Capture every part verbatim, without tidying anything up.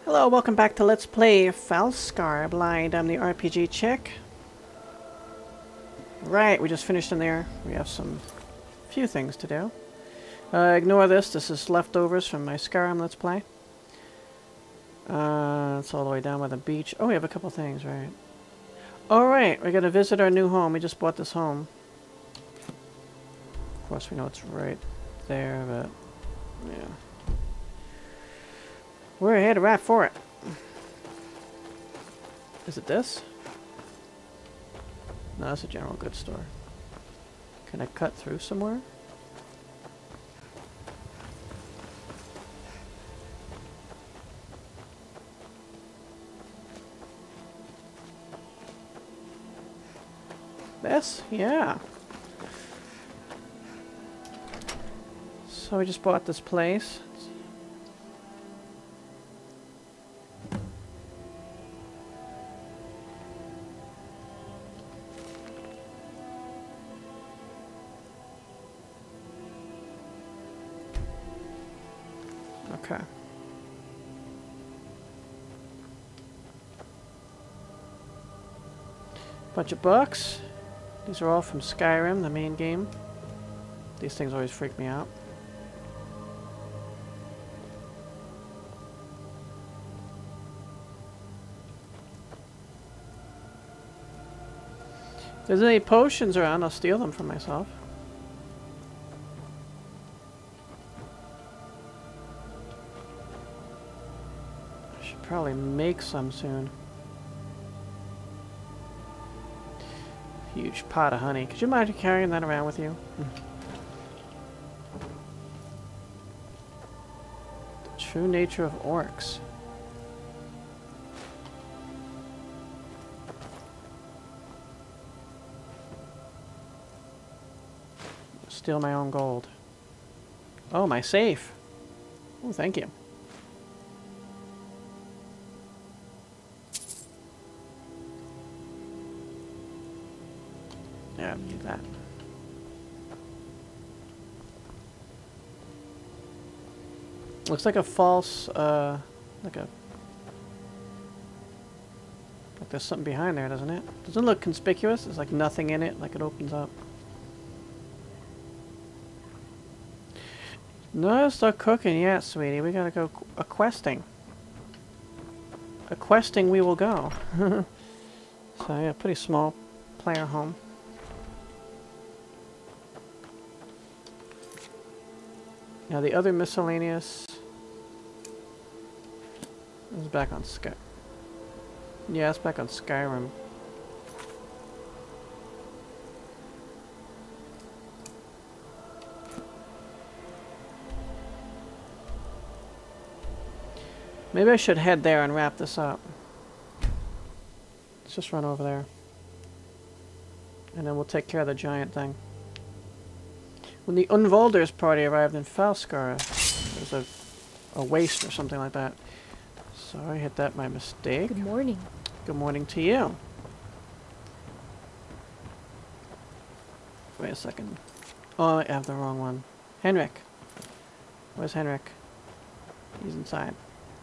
Hello, welcome back to Let's Play Falskaar Blind. I'm the R P G chick. Right, we just finished in there. We have some few things to do. Uh, ignore this. This is leftovers from my Skyrim Let's Play. Uh, it's all the way down by the beach. Oh, we have a couple things, right? Alright, we're going to visit our new home. We just bought this home. Of course, we know it's right there, but yeah. We're here to right for it. Is it this? No, that's a general goods store. Can I cut through somewhere? This? Yeah. So we just bought this place. Okay. Bunch of books. These are all from Skyrim, the main game. These things always freak me out. If there's any potions around, I'll steal them for myself. I should probably make some soon. Huge pot of honey. Could you imagine carrying that around with you? The true nature of orcs. Steal my own gold. Oh, my safe. Oh, thank you. Yeah, need that. Looks like a false, uh, like a, like there's something behind there, doesn't it? Doesn't it look conspicuous? There's like nothing in it, like it opens up. No, start cooking yet, sweetie. We gotta go a questing. A questing we will go. So yeah, pretty small player home. Now the other miscellaneous is back on Sky. Yeah, it's back on Skyrim. Maybe I should head there and wrap this up. Let's just run over there. And then we'll take care of the giant thing. When the Unvolders party arrived in Falskaar, there was a, a waste or something like that. So I hit that by mistake. Good morning. Good morning to you. Wait a second. Oh, I have the wrong one. Henrik. Where's Henrik? He's inside.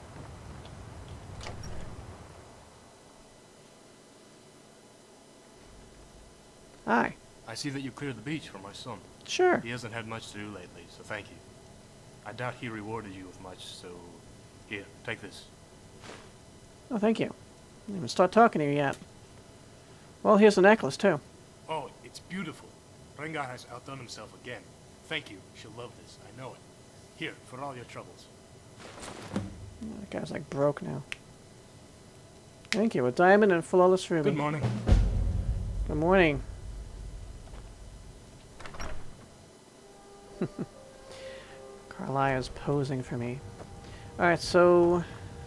Hi. I see that you cleared the beach for my son. Sure. He hasn't had much to do lately, so thank you. I doubt he rewarded you with much, so here, take this. Oh, thank you. I didn't even start talking to you yet. Well, here's the necklace, too. Oh, it's beautiful. Rengar has outdone himself again. Thank you. She'll love this. I know it. Here, for all your troubles. That guy's like broke now. Thank you. A diamond and flawless ruby. Good morning. Good morning. Carlia's posing for me. Alright, so...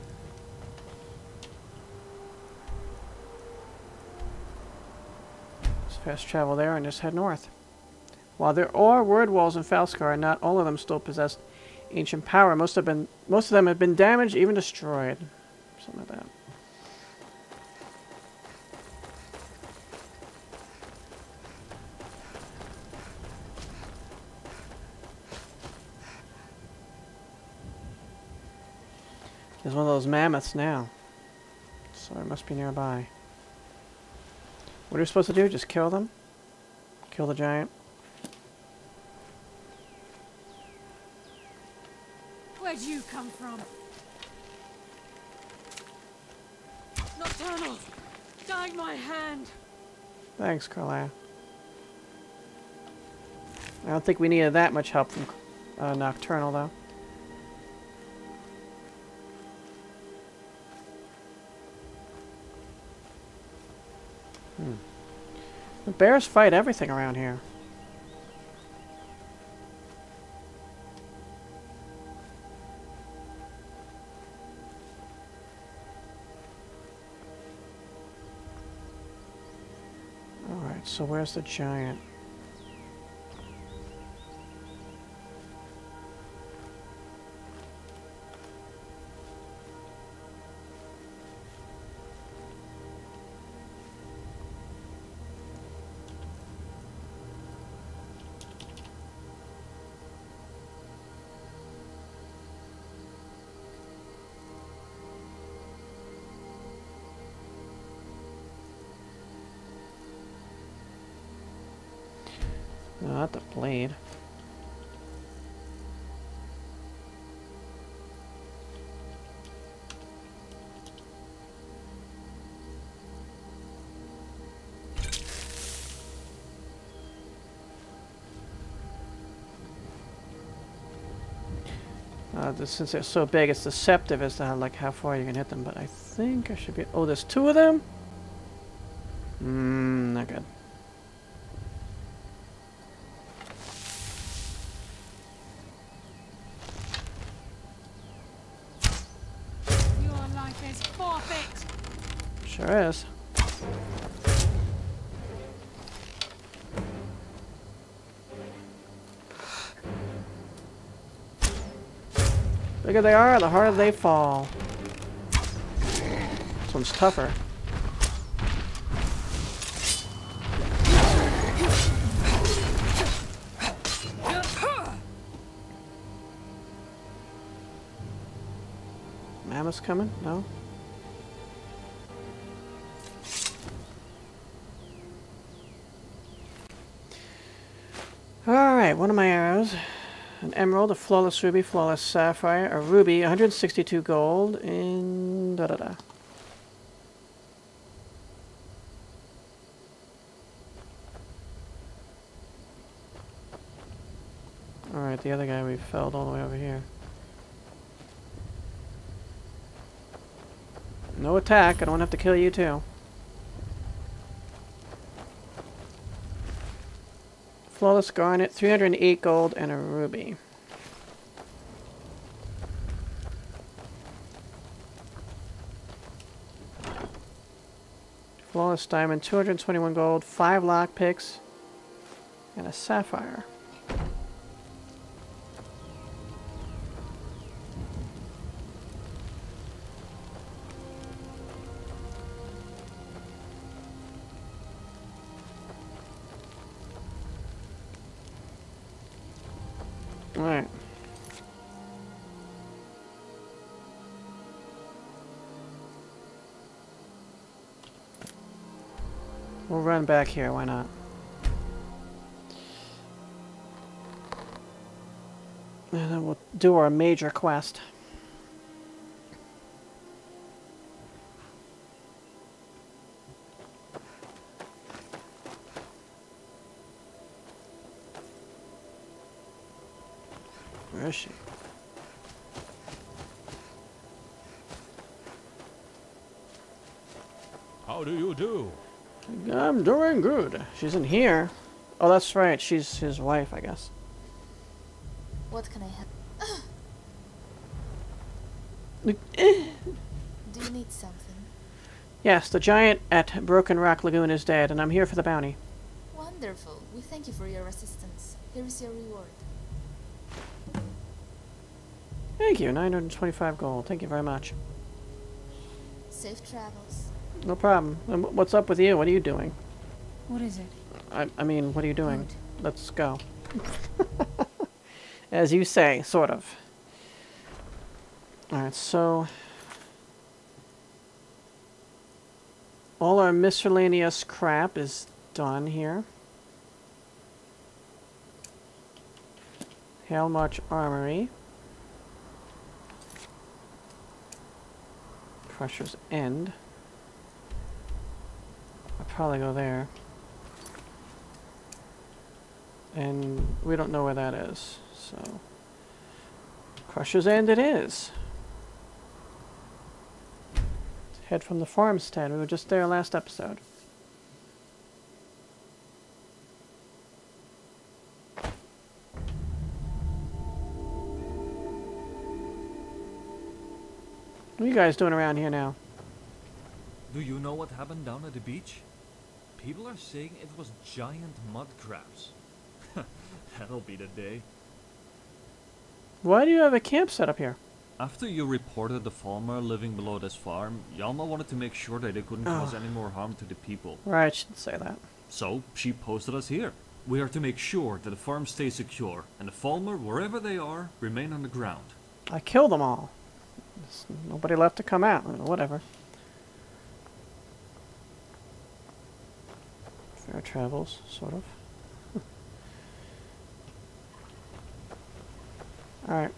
let's fast travel there and just head north. While there are word walls in Falskaar, not all of them still possess ancient power. Most have been most of them have been damaged, even destroyed. Something like that. There's one of those mammoths now. So it must be nearby. What are we supposed to do? Just kill them? Kill the giant? Where'd you come from? Nocturnal! Guide my hand! Thanks, Carlisle. I don't think we needed that much help from uh, Nocturnal, though. Hmm. The bears fight everything around here. Alright, so where's the giant? No, not the blade. Uh, this, since they're so big, it's deceptive as to how, like, how far you can hit them. But I think I should be... Oh, there's two of them? Mmm, not good. Sure is. The bigger they are, the harder they fall. This one's tougher. Mammoth's coming? No? Alright, one of my arrows. An emerald, a flawless ruby, flawless sapphire, a ruby, one hundred sixty-two gold, and da da da. Alright, the other guy we felled all the way over here. No attack, I don't have to kill you too. Flawless garnet, three hundred eight gold, and a ruby. Flawless diamond, two hundred twenty-one gold, five lockpicks, and a sapphire. Alright. We'll run back here, why not? And then we'll do our major quest. Where is she? How do you do? I'm doing good. She's in here. Oh, that's right. She's his wife, I guess. What can I help? Eh. Do you need something? Yes, the giant at Broken Rock Lagoon is dead, and I'm here for the bounty. Wonderful. We thank you for your assistance. Here is your reward. Thank you. nine hundred twenty-five gold. Thank you very much. Safe travels. No problem. And wh- what's up with you? What are you doing? What is it? I, I mean, what are you doing? Good. Let's go. As you say, sort of. Alright, so all our miscellaneous crap is done here. Hailmarch Armory. Crusher's End. I'll probably go there. And we don't know where that is, so... Crusher's End it is! Let's head from the farmstead. We were just there last episode. What are you guys doing around here now? Do you know what happened down at the beach? People are saying it was giant mud crabs. That'll be the day. Why do you have a camp set up here? After you reported the farmer living below this farm, Yalma wanted to make sure that they couldn't cause Oh. any more harm to the people. Right, she didn't say that. So, she posted us here. We are to make sure that the farm stays secure, and the farmer, wherever they are, remain on the ground. I killed them all. There's nobody left to come out. Whatever. Fair travels, sort of. Alright.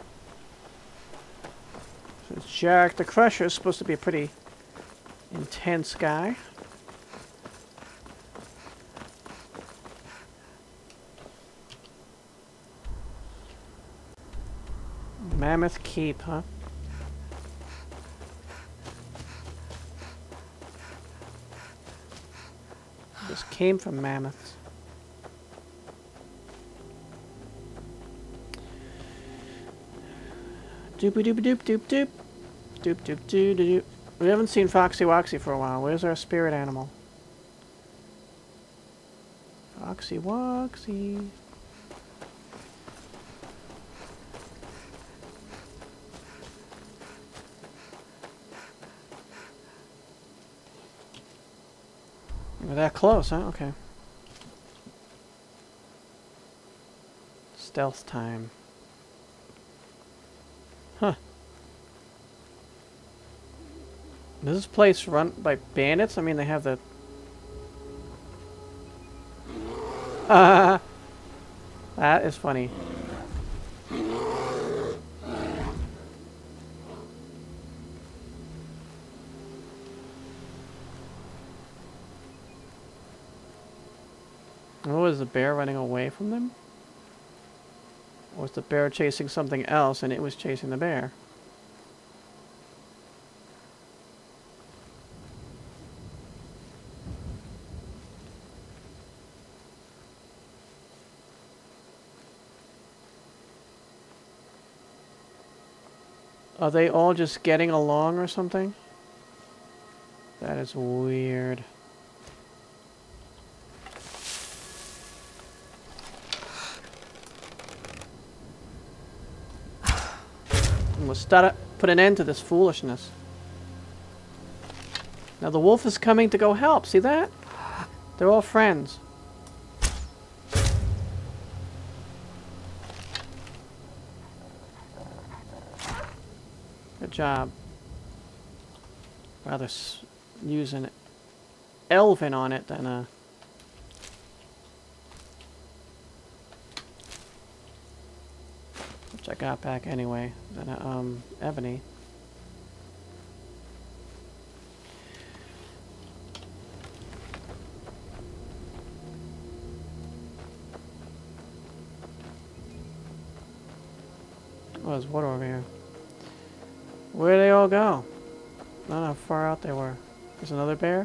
So Jarrik the Crusher is supposed to be a pretty intense guy. Mammoth Keep, huh? This came from mammoths. Doopy doopy doop doop doop. Doop doop doo doo doo. We haven't seen Foxy Woxy for a while. Where's our spirit animal? Foxy Woxy. We're that close, huh? Okay. Stealth time. Huh. Is this place run by bandits? I mean, they have the... Ah, that is funny. Oh, is the bear running away from them? Or was the bear chasing something else and it was chasing the bear? Are they all just getting along or something? That is weird. We'll start put an end to this foolishness. Now the wolf is coming to go help. See that? They're all friends. Good job. Rather s use an elven on it than a... Which I got back anyway, than a, um, ebony. Oh, there's water over here. Where'd they all go? I don't know how far out they were. There's another bear?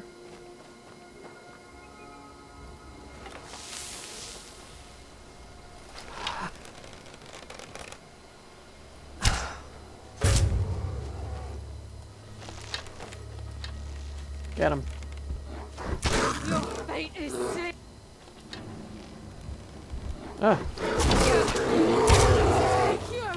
Get him. Your fate is sick. Ah. Take you.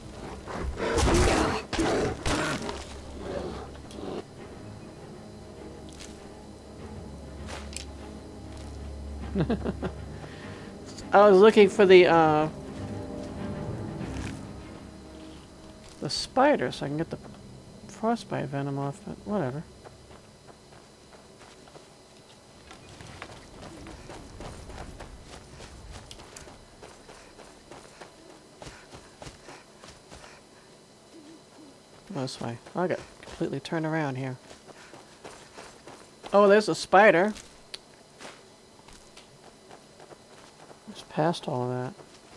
I was looking for the uh, the spider so I can get the frostbite venom off, but whatever. This way. I got completely turned around here. Oh, there's a spider. Just past all of that.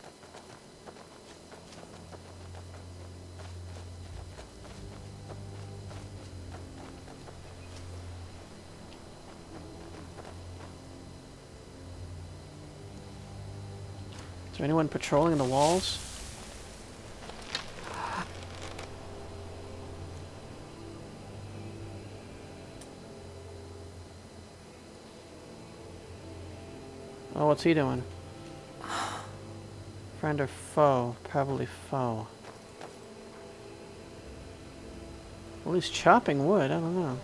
Is there anyone patrolling the walls? Oh, what's he doing? Friend or foe? Probably foe. Well, he's chopping wood. I don't know.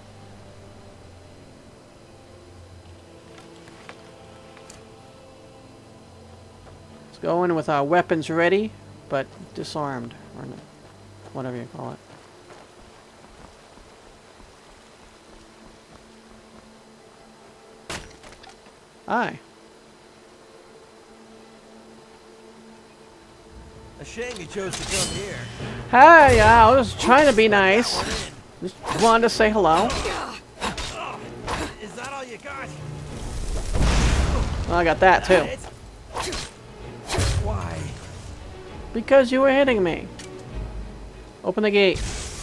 Let's go in with our weapons ready, but disarmed. Or whatever you call it. Aye. A shame you chose to come here. Hey, yeah, I was trying to be nice. Just wanted to say hello. Is that all you got? Well, I got that too. Why? Because you were hitting me. Open the gate.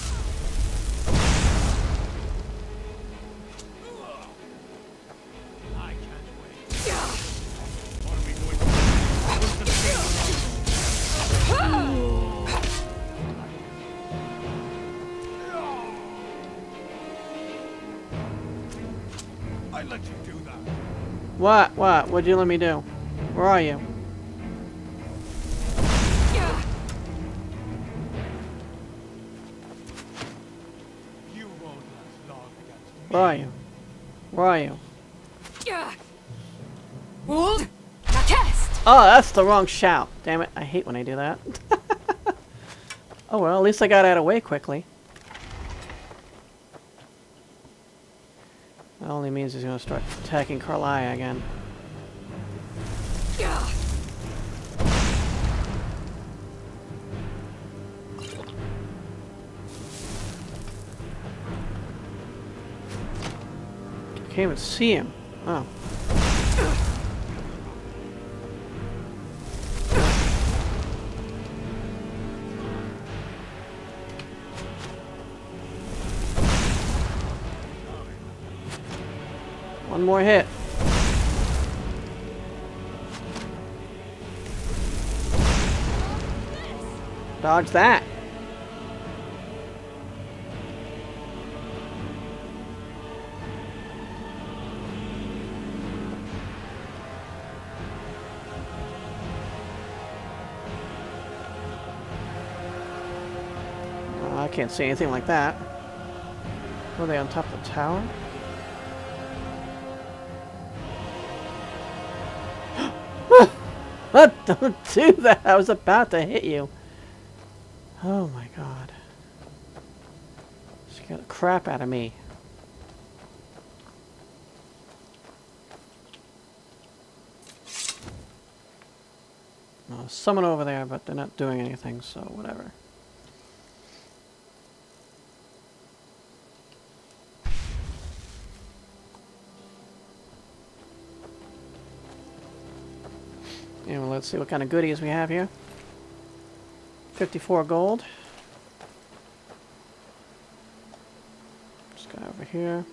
I can't wait. What are we going to do? What's the I let you do that. What? What? What'd you let me do? Where are you? You won't last long against me. Where are you? Where are you? Hold. Now cast. Oh, that's the wrong shout. Damn it. I hate when I do that. Oh well, at least I got out of the way quickly. That only means he's going to start attacking Carlia again. Can't even see him. Oh. One more hit. Dodge that. Oh, I can't see anything like that. Were they on top of the tower? What? Don't do that! I was about to hit you. Oh my god. Scared the crap out of me. Oh, someone over there, but they're not doing anything, so whatever. And let's see what kind of goodies we have here. fifty-four gold. This guy over here.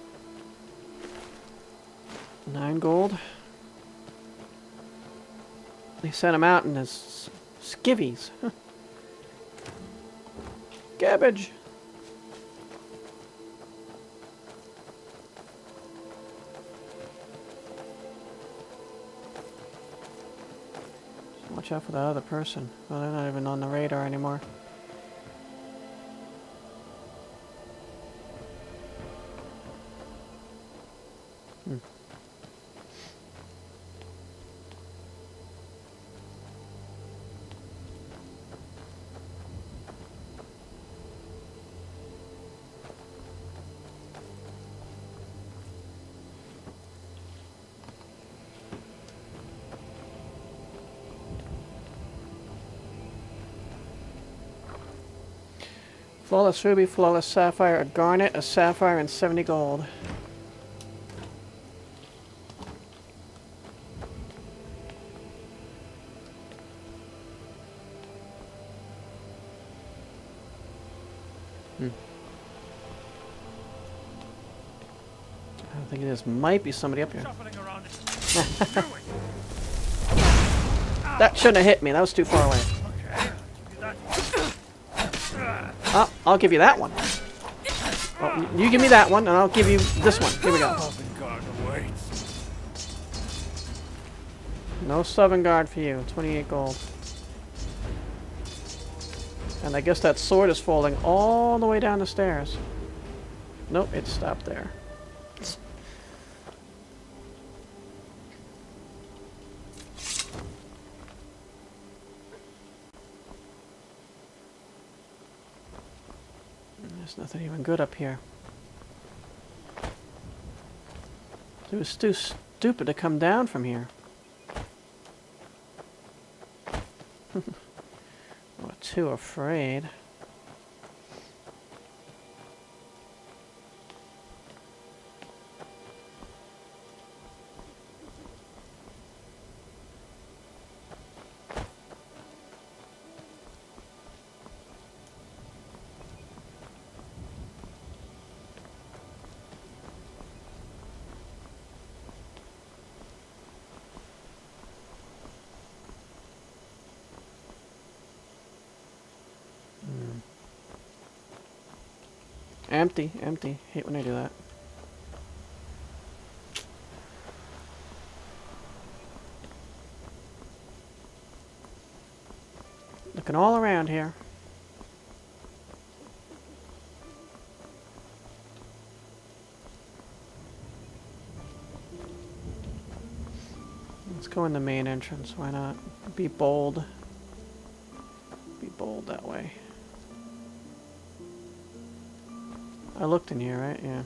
Nine gold. They sent him out in his skivvies. Cabbage. Watch out for the other person. Oh, they're not even on the radar anymore. Hmm. Flawless ruby, flawless sapphire, a garnet, a sapphire, and seventy gold. Hmm. I think this might be somebody up here. That shouldn't have hit me. That was too far away. Oh, I'll give you that one. Oh, you give me that one, and I'll give you this one. Here we go. No Southern Guard for you. twenty-eight gold. And I guess that sword is falling all the way down the stairs. Nope, it stopped there. There's nothing even good up here. It was too stupid to come down from here. Oh, too afraid. Empty, empty. Hate when I do that. Looking all around here. Let's go in the main entrance. Why not? Be bold. Be bold that way. I looked in here, right? Yeah.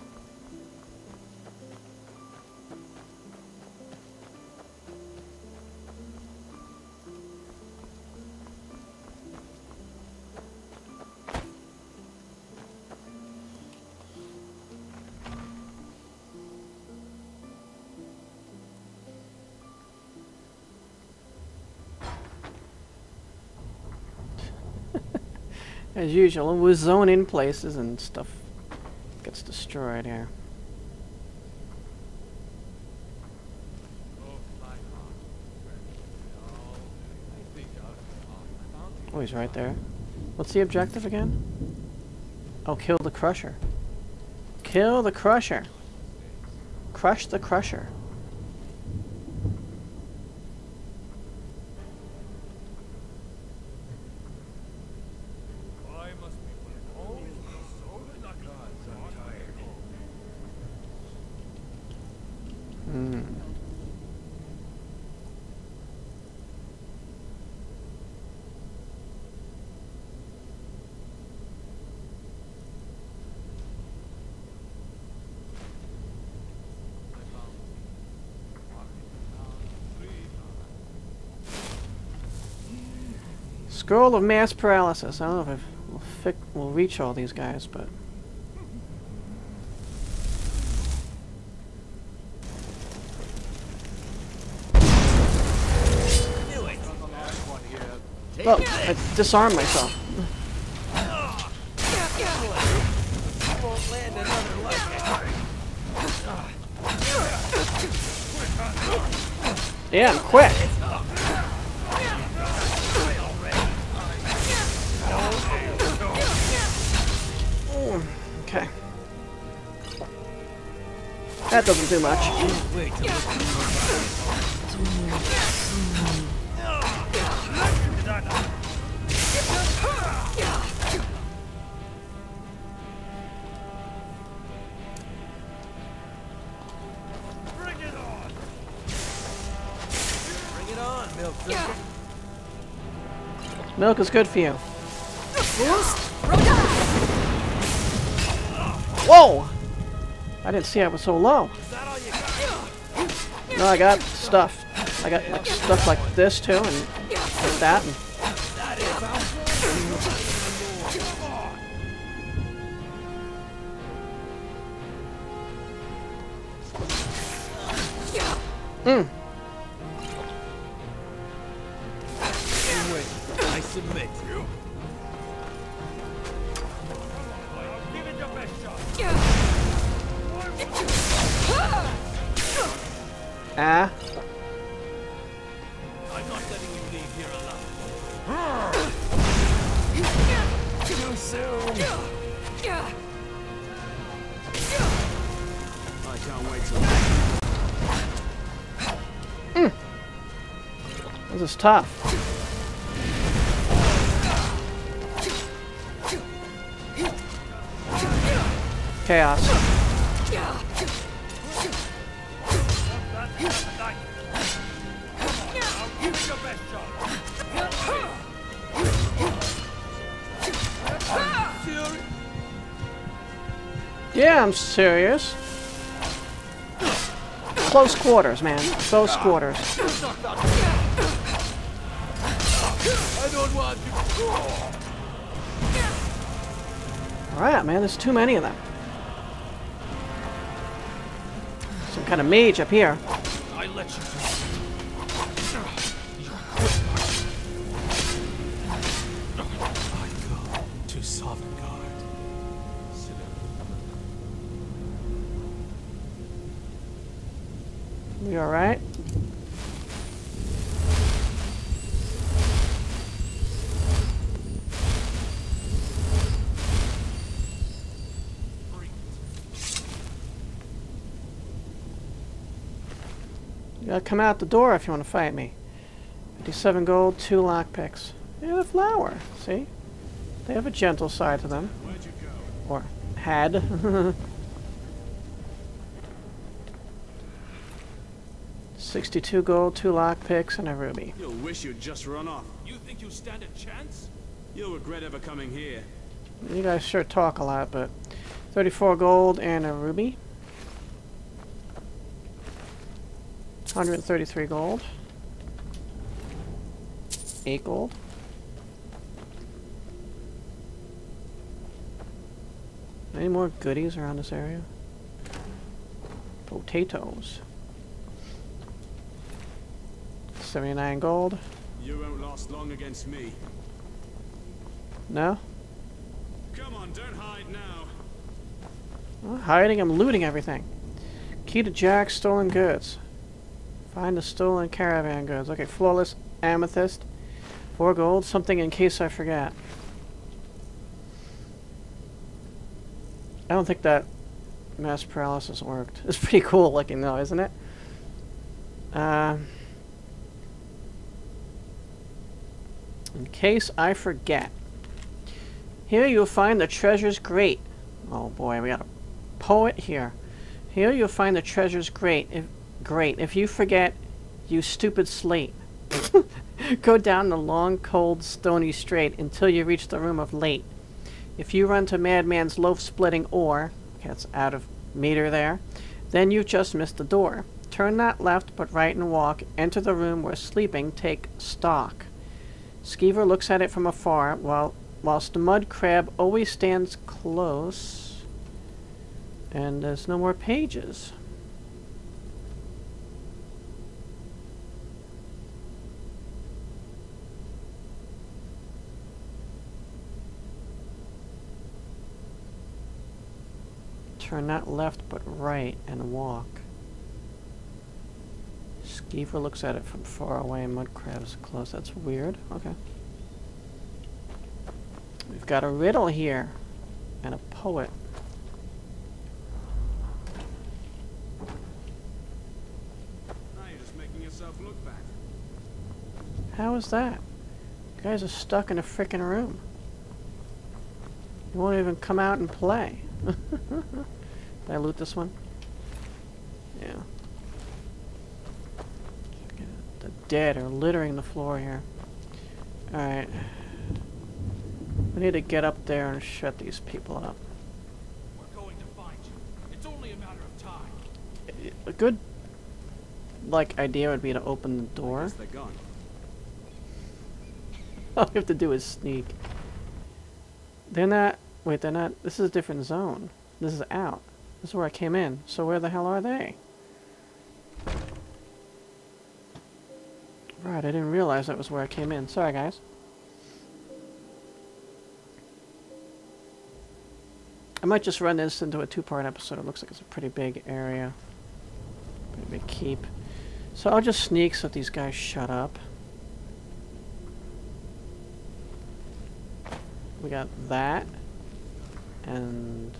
As usual, we'll zone in places and stuff gets destroyed here. Oh, he's right there. What's the objective again? Oh, kill the Crusher. Kill the Crusher. Crush the Crusher. Hmm. Scroll of mass paralysis. I don't know if we'll, fi we'll reach all these guys, but... Oh, I disarmed myself. Yeah, I'm quick. Ooh, okay. That doesn't do much. Milk is good for you. Whoa! I didn't see I was so low. No, I got stuff. I got like stuff like this too, and like that. And Mm. Wait, I submit. Give it your best shot. Ah. I'm not letting you leave here alone. Too soon. I can't wait till. Mm. This is tough. Chaos. Yeah, I'm serious. Close quarters, man. Close quarters. I don't want you. Alright, man, there's too many of them. Some kind of mage up here. I let you do it. I go to Sovngarde. Sit down. You alright? You gotta come out the door if you want to fight me. fifty-seven gold, two lockpicks. Yeah, the flower. See? They have a gentle side to them. Where'd you go? Or had. sixty-two gold, two lockpicks, and a ruby. You'll wish you'd just run off. You think you stand a chance? You'll regret ever coming here. You guys sure talk a lot, but thirty-four gold and a ruby. one hundred thirty-three gold. eight gold. Any more goodies around this area? Potatoes. seventy-nine gold. You won't last long against me. No? Come on, don't hide now. Well, hiding, I'm looting everything. Key to Jarrik's stolen goods. Find the stolen caravan goods. Okay, flawless amethyst. Four gold. Something in case I forget. I don't think that mass paralysis worked. It's pretty cool looking though, isn't it? Uh, in case I forget. Here you'll find the treasure's grate. Oh boy, we got a poet here. Here you'll find the treasure's grate. If Great. If you forget, you stupid slate. Go down the long, cold, stony straight until you reach the room of late. If you run to Madman's loaf-splitting ore, that's out of meter there, then you've just missed the door. Turn not left, but right and walk. Enter the room where sleeping take stock. Skeever looks at it from afar, while whilst the mud crab always stands close. And there's no more pages. Turn not left, but right, and walk. Skeever looks at it from far away, and mud crabs close. That's weird. Okay. We've got a riddle here, and a poet. Now you're just making yourself look bad. How is that? You guys are stuck in a frickin' room. You won't even come out and play. Did I loot this one? Yeah. The dead are littering the floor here. Alright. We need to get up there and shut these people up. We're going to find you. It's only a matter of time. A good, like, idea would be to open the door. Guess they're gone. All we have to do is sneak. They're not... Wait, they're not... This is a different zone. This is out. This is where I came in. So where the hell are they? Right, I didn't realize that was where I came in. Sorry, guys. I might just run this into a two-part episode. It looks like it's a pretty big area. Pretty big keep. So I'll just sneak so that these guys shut up. We got that. And...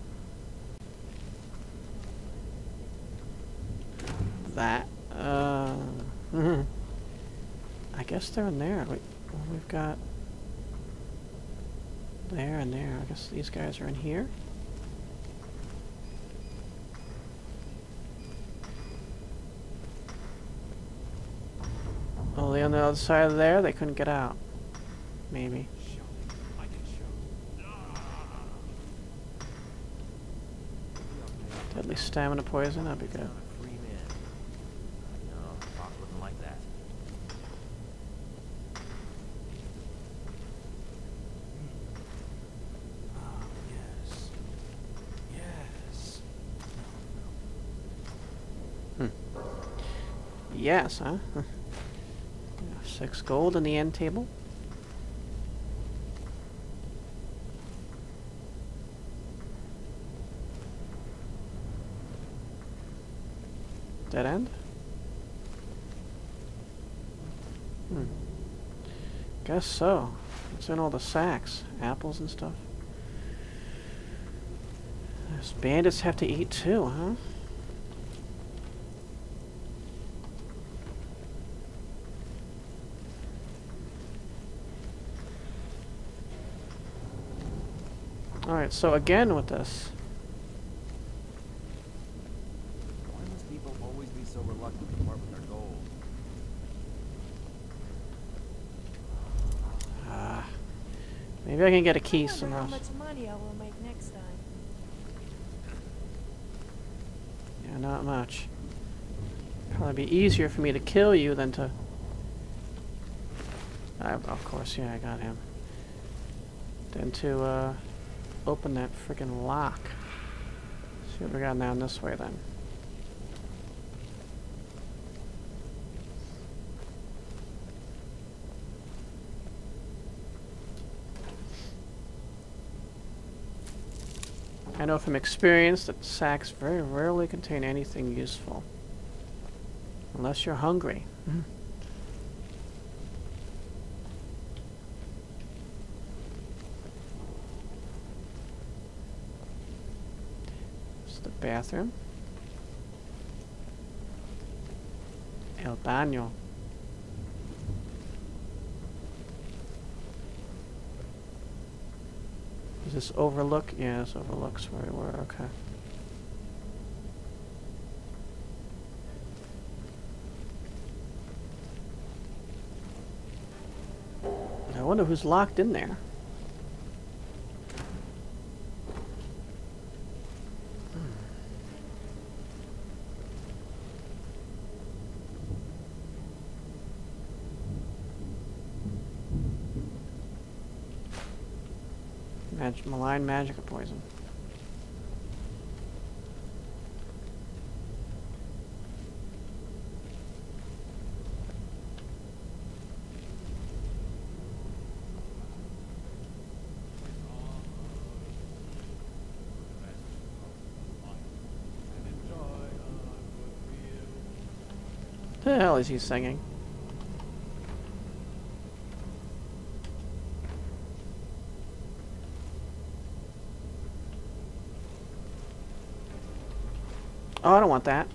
that. Uh... I guess they're in there. Wait, well, we've got... there and there. I guess these guys are in here. Only on the other side of there, they couldn't get out. Maybe. Deadly stamina poison, that'd be good. Yes, huh? Six gold in the end table. Dead end? Hmm. Guess so. What's in all the sacks? Apples and stuff. Those bandits have to eat too, huh? Alright, so again with this. Why must people always be so reluctant to part with their gold? Ah, uh, maybe I can get a key I wonder somewhere how else. much money I will make next time. Yeah, not much. Probably be easier for me to kill you than to... I, of course, yeah, I got him. Than to, uh... open that freaking lock. See what we got down this way then. I know from experience that sacks very rarely contain anything useful. Unless you're hungry. Mm-hmm. Bathroom. El baño. Does this overlook? Yeah, this overlooks where we were. Okay. I wonder who's locked in there. Mag malign magic or poison. What the hell is he singing? Oh, I don't want that.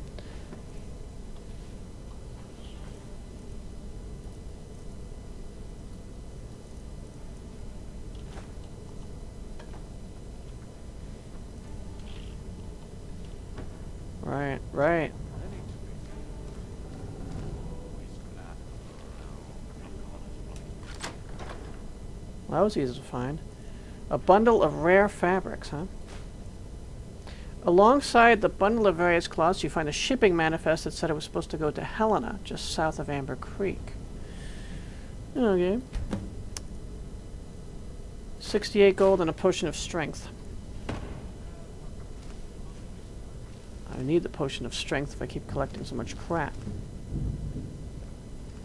Right, right. Well, that was easy to find. A bundle of rare fabrics, huh? Alongside the bundle of various cloths, you find a shipping manifest that said it was supposed to go to Helena, just south of Amber Creek. Okay. sixty-eight gold and a potion of strength. I need the potion of strength if I keep collecting so much crap.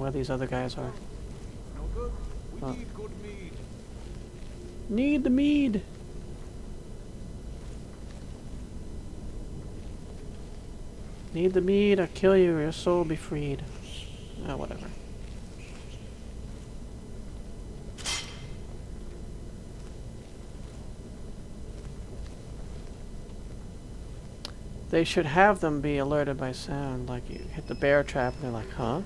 where these other guys are. No good? We Oh. need good mead. Need the mead! Need the mead, or kill you, or your soul be freed. Oh, whatever. They should have them be alerted by sound, like you hit the bear trap and they're like, huh?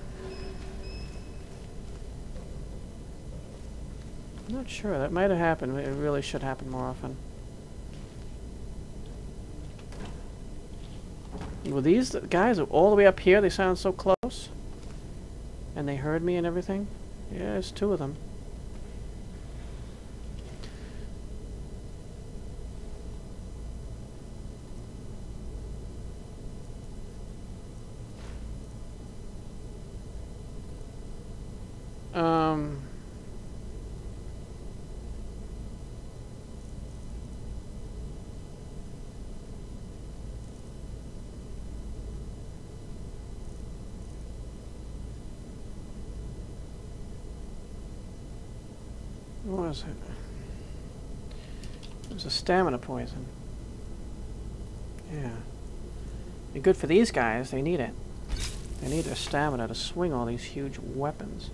I'm not sure, that might have happened. It really should happen more often. Well, these guys are all the way up here, they sound so close. And they heard me and everything. Yeah, there's two of them. Um... What was it? It was a stamina poison. Yeah. Be good for these guys, they need it. They need their stamina to swing all these huge weapons.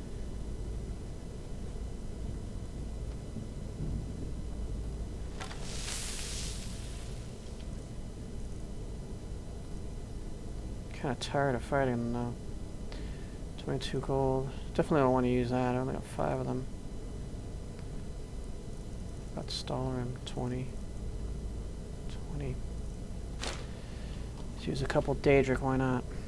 Kinda tired of fighting them now. twenty-two gold. Definitely don't want to use that. I only got five of them. Got Stalrim, twenty. twenty. Let's use a couple Daedric, why not?